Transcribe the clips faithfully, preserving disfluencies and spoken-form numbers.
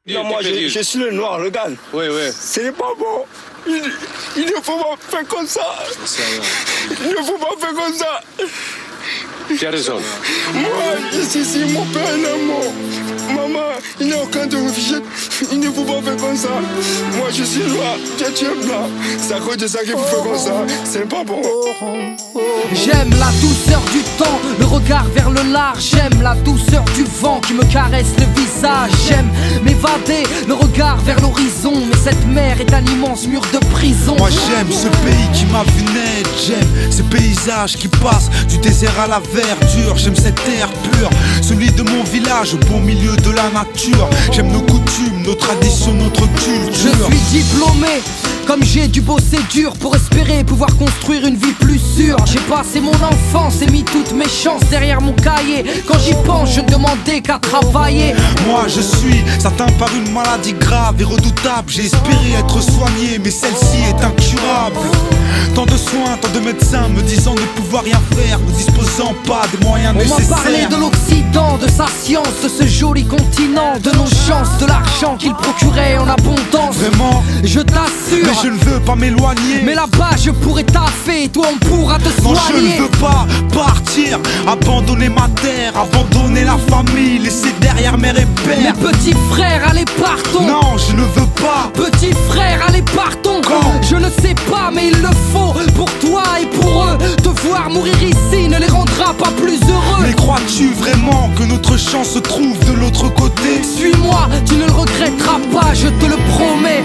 Non, moi, je, je suis le noir, regarde. Oui, oui. Ce n'est pas bon. Il, il ne faut pas faire comme ça. Il ne faut pas faire comme ça. Tu as raison. Moi, ici, si mon père est mort, maman, il n'y a aucun de réfugié. Il ne faut pas faire comme ça. Moi, je suis noir, toi, tu es blanc. C'est à cause de ça qu'il faut faire comme ça. Ce n'est pas bon. J'aime la douceur du temps, le regard vers le large. J'aime la douceur du vent qui me caresse le visage. J'aime m'évader, le regard vers l'horizon. Mais cette mer est un immense mur de prison. Moi j'aime ce pays qui m'a vu naître. J'aime ces paysages qui passent du désert à la verdure. J'aime cet air pur, celui de mon village au beau milieu de la nature. J'aime nos coutumes, nos traditions, notre culture. Je suis diplômé, comme j'ai dû bosser dur pour espérer pouvoir construire une vie plus sûre. J'ai passé mon enfance et mis toutes mes chances derrière mon cahier. Quand j'y pense, je ne demandais qu'à travailler. Moi je suis atteint par une maladie grave et redoutable. J'ai espéré être soigné, mais celle-ci est incurable. Tant de soins, tant de médecins me disant ne pouvoir rien faire, ne disposant pas des moyens On nécessaires. On m'a parlé de l'Occident, de sa science, de ce joli continent, de nos chances, de l'argent qu'il procurait en abondance. Vraiment, je t'assure, mais je ne veux pas m'éloigner. Mais là-bas je pourrais taffer et toi on pourra te soigner. Non, je ne veux pas partir, abandonner ma terre, abandonner la famille, laisser derrière mère et père. Mes petits frères, allez partons. Non, je ne veux pas. Petit frère, allez partons. Quand? Je ne sais pas mais il le faut pour toi et pour eux. Te voir mourir ici ne les rendra pas plus heureux. Mais crois-tu vraiment que notre chance se trouve de l'autre côté? Suis-moi, tu ne le regretteras pas, je te le promets.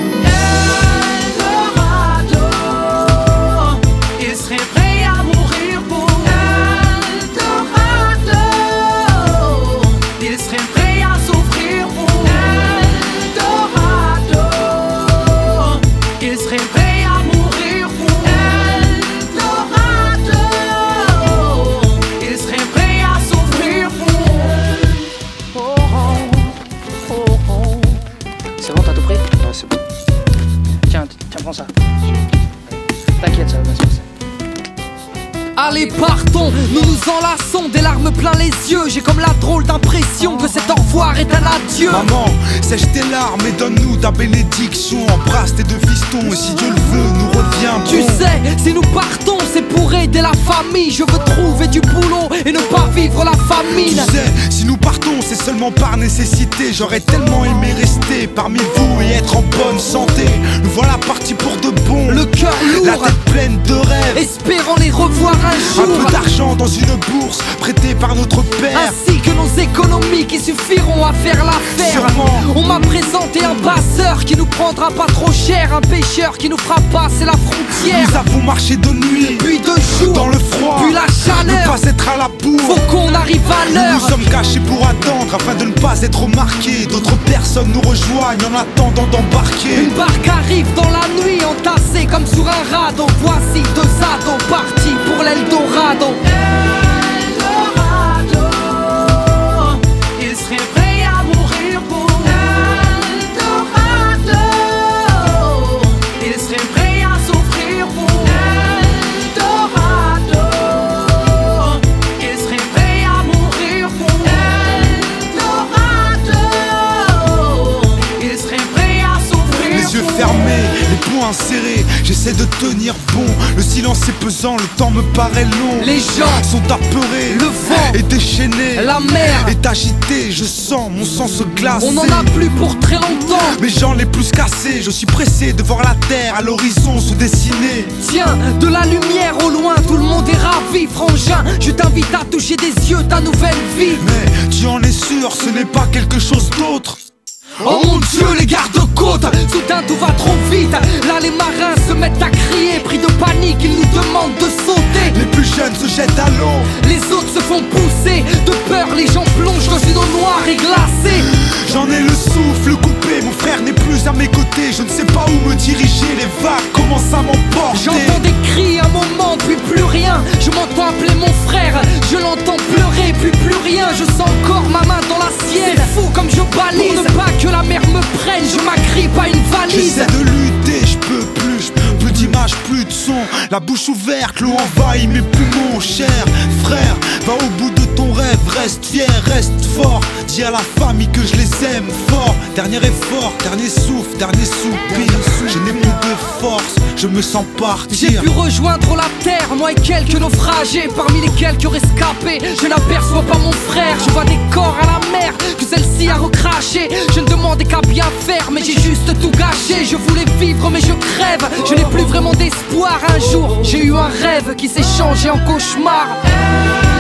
C'est bon, t'as tout pris? Ouais, c'est bon. Tiens, tiens, prends ça. T'inquiète, ça va bien se passer. Allez partons, nous nous enlaçons, des larmes plein les yeux. J'ai comme la drôle d'impression que cet au revoir est un adieu. Maman, sèche tes larmes et donne-nous ta bénédiction. Embrasse tes deux fistons et si Dieu le veut, nous reviendrons. Tu sais, si nous partons, c'est pour aider la famille. Je veux trouver du boulot et ne pas vivre la famine. Tu sais, si nous partons, c'est seulement par nécessité. J'aurais tellement aimé rester parmi vous et être en bonne santé. Nous voilà partis pour de bon, le cœur lourd, la tête pleine de rêves, espérant les revoir un jour. Un peu d'argent dans une bourse prêtée par notre père, ainsi que nos économies qui suffiront à faire l'affaire. On m'a présenté un passeur qui nous prendra pas trop cher, un pêcheur qui nous fera passer la frontière. Nous avons marché de nuit, puis de jour, dans le froid, puis la chaleur, ne pas être à la bourre. Faut qu'on arrive à l'heure. Nous nous sommes cachés pour attendre afin de ne pas être remarqués. D'autres personnes nous rejoignent en attendant d'embarquer. Une barque arrive dans la nuit, entassée comme sur un radeau. Voici deux ados partis pour l'Eldorado. Eldorado, ils seraient prêts à mourir pour Eldorado. Ils seraient prêts à souffrir pour Eldorado. Ils seraient prêts à mourir pour Eldorado. Ils seraient prêts à souffrir. Les yeux fermés, les poings serrés, j'essaie de tenir bon. Le silence est pesant, le temps me paraît long. Les gens sont apeurés, le vent est déchaîné, la mer est agitée. Je sens mon sang se glacer. On n'en a plus pour très longtemps. Mes jambes les plus cassées, je suis pressé de voir la terre à l'horizon se dessiner. Tiens, de la lumière au loin, tout le monde est ravi, frangin. Je t'invite à toucher des yeux ta nouvelle vie. Mais tu en es sûr, ce n'est pas quelque chose d'autre. Oh mon Dieu, les gardes-côtes, soudain tout va trop vite. Là les marins se mettent à crier, pris de panique, ils nous demandent de sauter. Les plus jeunes se jettent à l'eau, les autres se font pousser. De peur, les gens plongent dans une eau noire et glacée. J'en ai le souffle coupé, mon frère n'est plus à mes côtés. Je ne sais pas où me diriger, les vagues commencent à m'emporter. J'entends des cris un moment, puis plus rien. Je m'entends appeler mon frère, je l'entends pleurer, puis plus rien. Je sens encore ma main dans la sienne. C'est fou comme je balise, pour ne pas que la mer me prenne, je m'agrippe à une valise. J'essaie de lutter, je peux plus, plus d'image, plus de son. La bouche ouverte, l'eau envahit mes poumons. Cher frère, va au bout de ton rêve, reste fier, reste fort. dis à la famille que je les aime fort. Dernier effort, dernier souffle, dernier soupir. Je n'ai plus de force, je me sens partir. J'ai pu rejoindre la terre, moi et quelques naufragés. Parmi les quelques rescapés, je n'aperçois pas mon frère. Je vois des corps à la mer, que celle-ci a recraché. Je ne demandais qu'à bien faire, mais j'ai juste tout gâché. Je voulais vivre mais je crève, je n'ai plus vraiment d'espoir. Un jour j'ai eu un rêve qui s'est changé en cauchemar.